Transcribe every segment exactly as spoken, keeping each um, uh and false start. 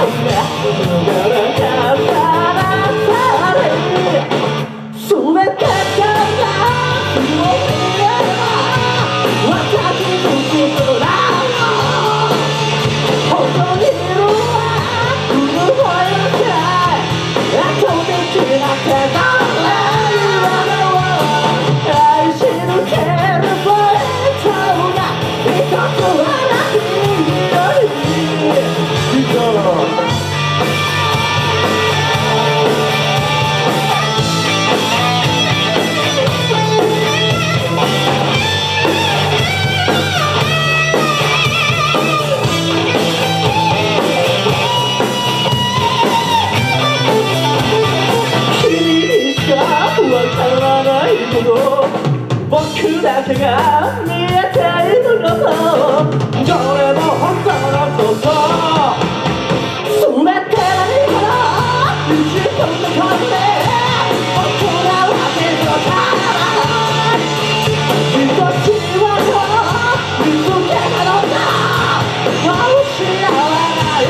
僕だけが見えているのとどれも本当のこと全て何から打ち込んでこいで僕らは手をたら命はと見つけたのだ失わない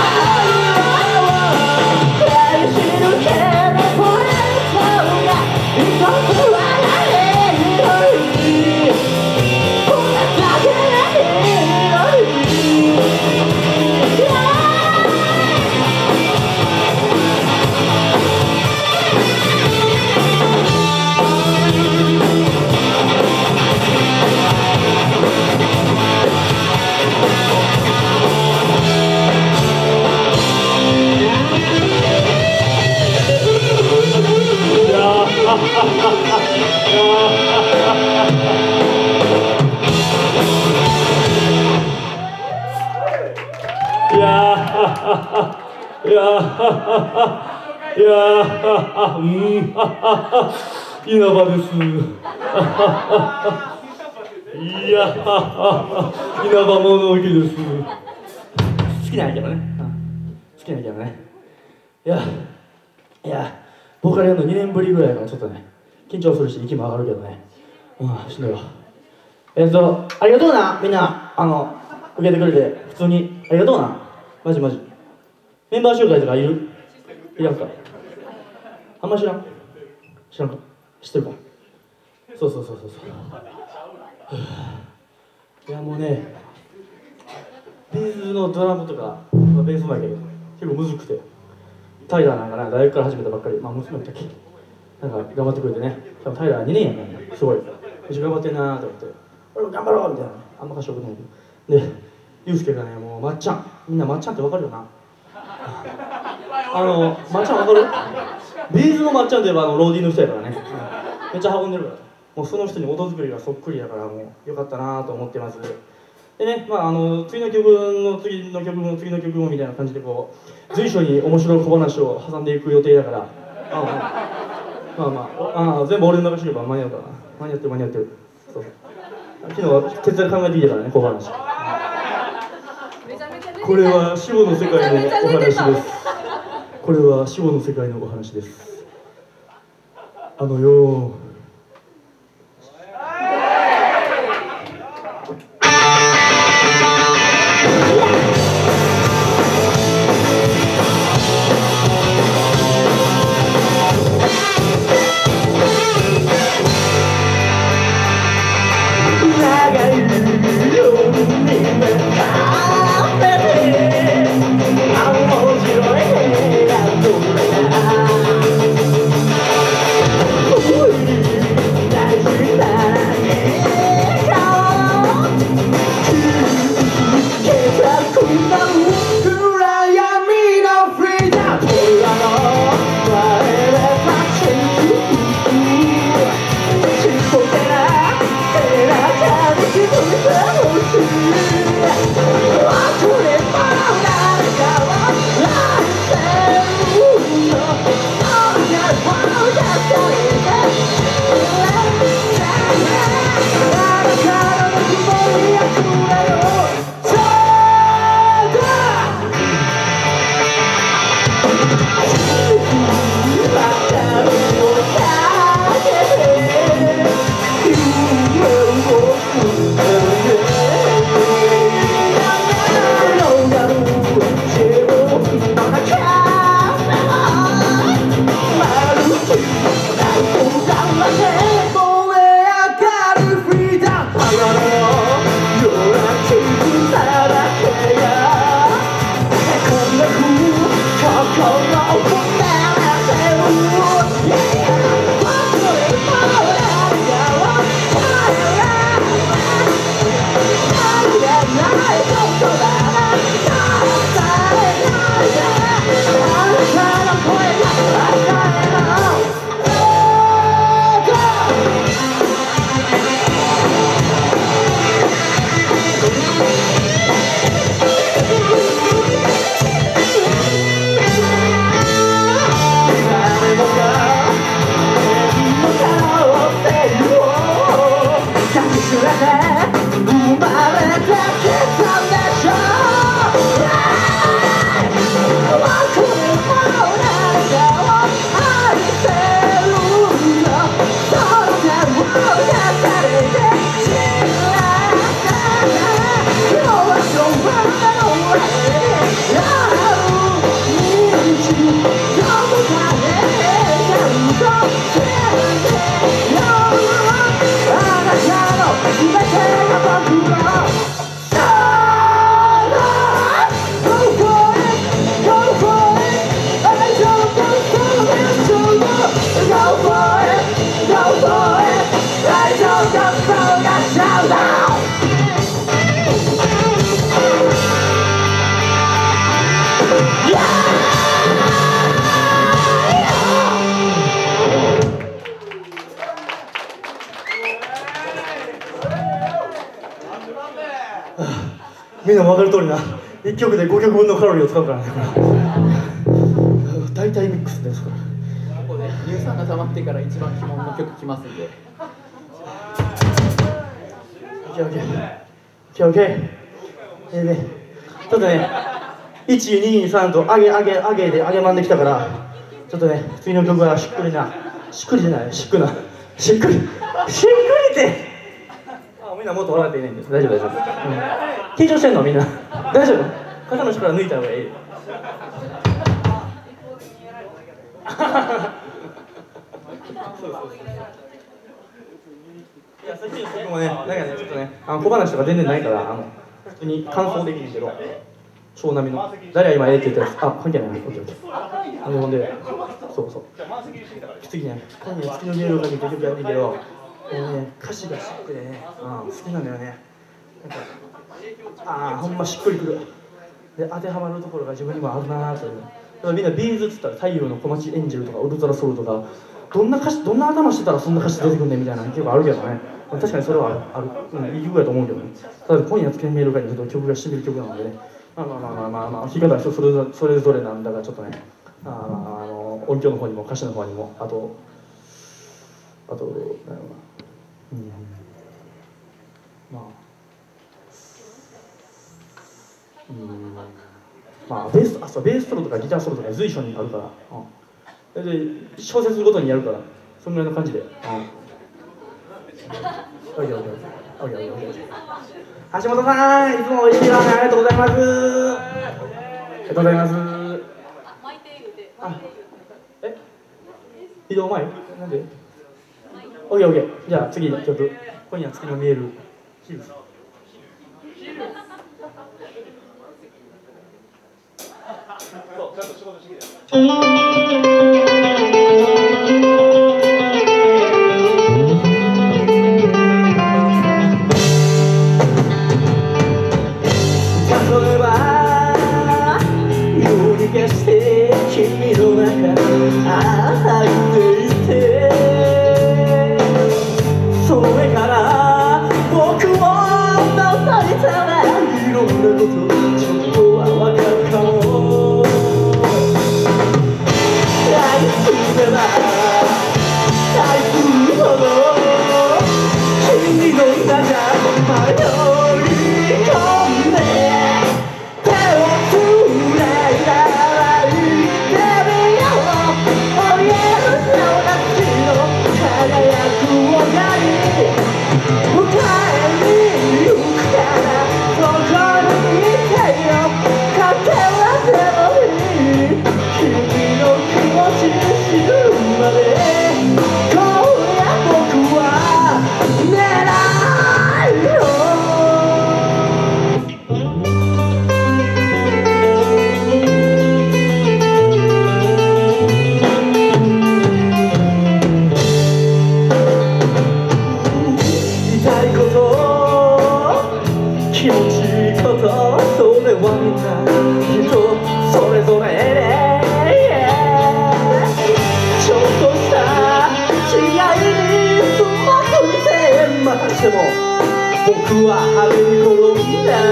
愛してるけどこれそうが一つはいやーいやーいやーうん稲葉ですいやー稲葉物置です好きなんやけどね好きなんやけどねいやいやボーカルやるのにねんぶりぐらいからちょっとね緊張するし息も上がるけどねうんしんどいわえっとありがとうなみんなあの受けてくれて普通にありがとうなマジマジメンバー紹介とかいるいらんかあんま知らん知らんか知ってるかそうそうそうそうそういやもうねビーズのドラムとかベースもやけど結構むずくてタイラーなんかな大学から始めたばっかりまあ娘もいたっけなんか頑張ってくれてね多分タイラーにねんやからねすごいめっちゃ頑張ってんなーと思って俺も頑張ろうみたいなあんま賢くないけどでユうスケがねもうまっちゃんみんなまっちゃんってわかるよなあのまっちゃんわかるビーズのまっちゃんといえばあのローディーの人やからね、うん、めっちゃ運んでるからもうその人に音作りがそっくりだからもうよかったなと思ってますでねまああの次の曲の次の曲も次の曲もみたいな感じでこう随所に面白い小話を挟んでいく予定だからあまあまああ全部俺の流しれば間に合うから間に合ってる間に合ってるそう昨日徹夜考えてきたからね小話これは死後の世界のお話ですこれは死後の世界のお話ですあのよみんなも分かる通りないっきょくでごきょくぶんのカロリーを使うからね大体ミックスですからここで乳酸が溜まってから一番鬼門の曲きますんでオーケーオーケーオーケーオーケーえーねちょっとねいちにさんと上げ上げ上げで上げまんできたからちょっとね次の曲はしっくりなしっくりじゃないしっくなしっくりしっくりってあみんなもっと笑っていないんです大丈夫大丈夫、うん、緊張してんのみんな大丈夫肩の力抜いた方がいいいやさっきの曲もねなんかねちょっとねあの小話とか全然ないからあの普通に感想できるけど超波の誰が今ええって言ったやつあ関係ないオッケーオッケーほんでほんでそうそう次ね今夜月のメールをかけて曲やってるけどもうね歌詞がシックでね、うん、好きなんだよねなんかああほんましっくりくるで当てはまるところが自分にもあるなーというだからみんなビーズっつったら太陽の小町エンジェルとかウルトラソウルとかどんな歌詞どんな頭してたらそんな歌詞出てくんねんみたいな結構あるけどね確かにそれはある、うん、いい曲だと思うけどねただ今夜月のメールかけて曲がしみる曲なのでねまあまあまあまあまあまあ弾き方は人それぞれそれぞれなんだがちょっとねああの音響の方にも歌詞の方にもあとあとなんやろうなうんまあうんまあベースあそうベースソロとかギターソロとか随所にあるから、うん、で小節ごとにやるからそんぐらいの感じで、うん、オッケーオッケーオッケーオッケーオッケーオッケー橋本さんいつもおいしいラーメンありがとうございますありがとうございますあえ移動前なんでオッケーオッケーじゃあ次の曲今夜月の見えるヒルズそうちゃんと仕事してきて君の中に入っていてそれから僕を覗いたらいろんなことちょっとは分かるかもしても僕は羽に転んだ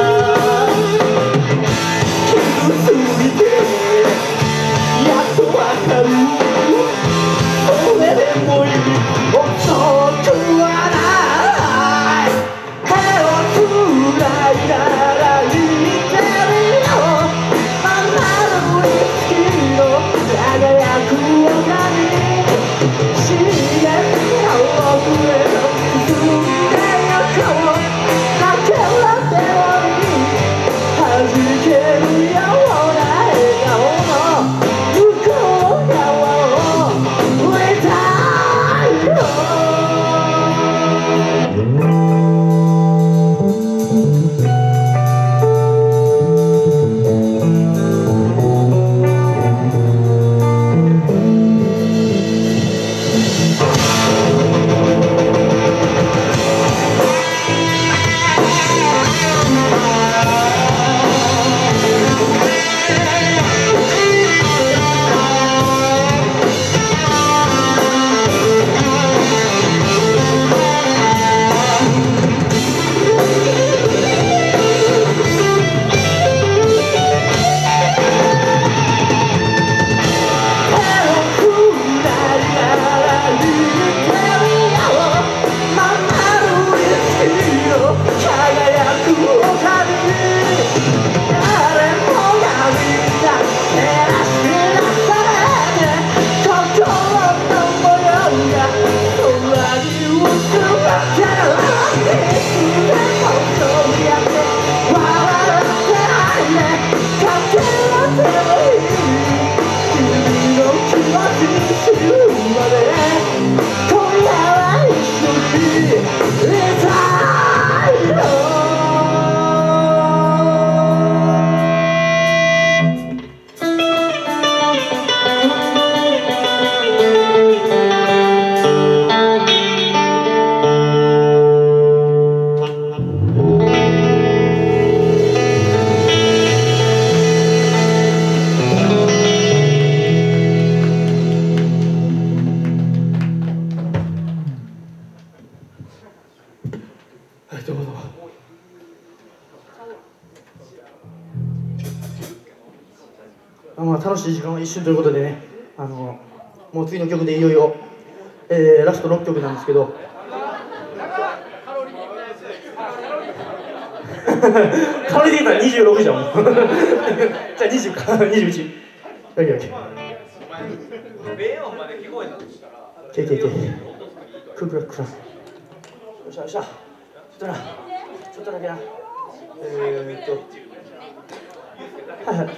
傷ついてやっとわかるそれでもいい遅くはない手をつないだら生きてるよ守る意識の輝く丘に刺激が遅れる進んでゆこうだけは手を弾けるような笑顔の向こう側を触れたいよどうもどうもあまあ楽しい時間は一瞬ということでね、あのもう次の曲でいよいよ、えー、ラストろっきょくなんですけどカロリーで言ったらにじゅうろくじゃんもうじゃあにじゅうかにじゅういちオッケーオッケーケーケーケークークラクラよっしゃよっしゃちょっとなちょっとだけなえー、っとはいはい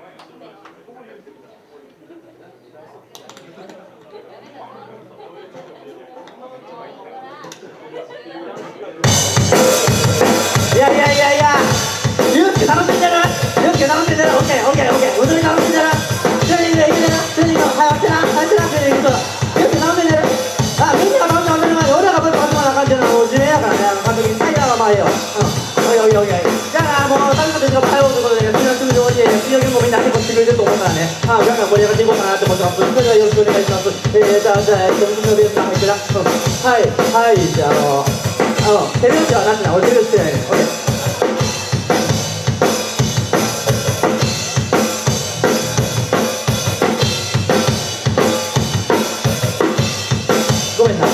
いやいやいやいやユースケ楽しんでるユースケ楽しんでるオッケーオッケーオッケー踊り楽しんでるチューニングでいけてるチューニングはい起きてなはいてなチューニングそうユースケ楽しんでるあみんなが楽しんでる前で俺らがぶっ飛ばすような感じのもう自明やからね監督に最後はまあいいようんオッケーオッケーオッケーじゃあもう旅の手が入ろうということで次の次のおじい次の曲もみんな結構してくれてると思うからねあガンガン盛り上がっていこうかなって思ってますそれではよろしくお願いしますえーじゃあじゃあ曲のベースが入ってなはいはいじゃああのあの手拍子はなしな俺手拍子してないねオッケーごめんな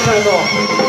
りがとう。